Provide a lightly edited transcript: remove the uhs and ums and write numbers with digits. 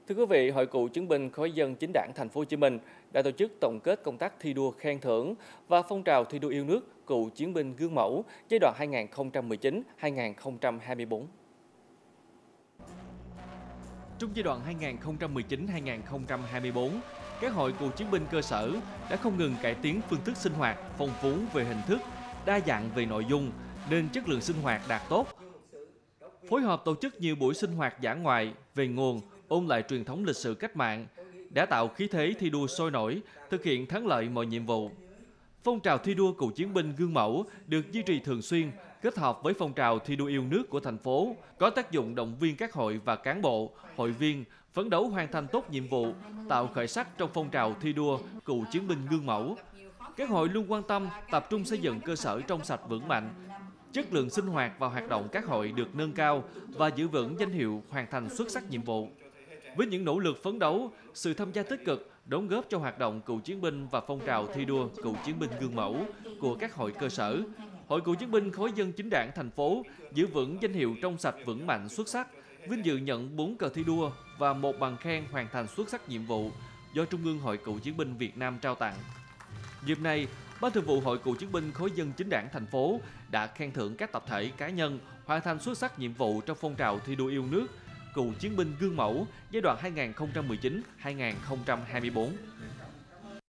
Thưa quý vị, Hội Cựu chiến binh Khối dân Chính đảng Thành phố Hồ Chí Minh đã tổ chức tổng kết công tác thi đua khen thưởng và phong trào thi đua yêu nước cựu chiến binh gương mẫu giai đoạn 2019-2024. Trong giai đoạn 2019-2024, các hội cựu chiến binh cơ sở đã không ngừng cải tiến phương thức sinh hoạt, phong phú về hình thức, đa dạng về nội dung, nên chất lượng sinh hoạt đạt tốt. Phối hợp tổ chức nhiều buổi sinh hoạt dã ngoại về nguồn, ôn lại truyền thống lịch sử cách mạng, đã tạo khí thế thi đua sôi nổi, thực hiện thắng lợi mọi nhiệm vụ. Phong trào thi đua cựu chiến binh gương mẫu được duy trì thường xuyên, kết hợp với phong trào thi đua yêu nước của thành phố, có tác dụng động viên các hội và cán bộ, hội viên phấn đấu hoàn thành tốt nhiệm vụ, tạo khởi sắc trong phong trào thi đua cựu chiến binh gương mẫu. Các hội luôn quan tâm, tập trung xây dựng cơ sở trong sạch vững mạnh. Chất lượng sinh hoạt và hoạt động các hội được nâng cao và giữ vững danh hiệu hoàn thành xuất sắc nhiệm vụ. Với những nỗ lực phấn đấu, sự tham gia tích cực, đóng góp cho hoạt động cựu chiến binh và phong trào thi đua cựu chiến binh gương mẫu của các hội cơ sở, Hội Cựu chiến binh Khối dân Chính đảng thành phố giữ vững danh hiệu trong sạch vững mạnh xuất sắc, vinh dự nhận 4 cờ thi đua và 1 bằng khen hoàn thành xuất sắc nhiệm vụ do Trung ương Hội Cựu chiến binh Việt Nam trao tặng. Dịp này, Ban Thường vụ Hội Cựu chiến binh Khối dân Chính đảng thành phố đã khen thưởng các tập thể cá nhân hoàn thành xuất sắc nhiệm vụ trong phong trào thi đua yêu nước cựu chiến binh gương mẫu giai đoạn 2019-2024.